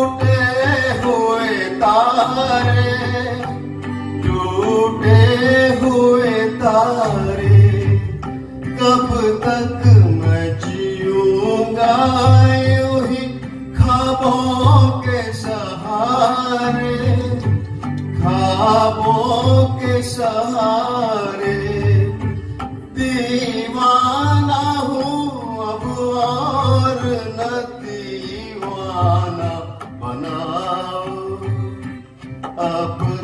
टूटे हुए तारे, टूटे हुए तारे, कब तक मैं जीऊंगा यूं ही ख्वाबों के सहारे, ख्वाबों के सहारे। दीवाना हूँ अब और न दीवाना बनाओ अब।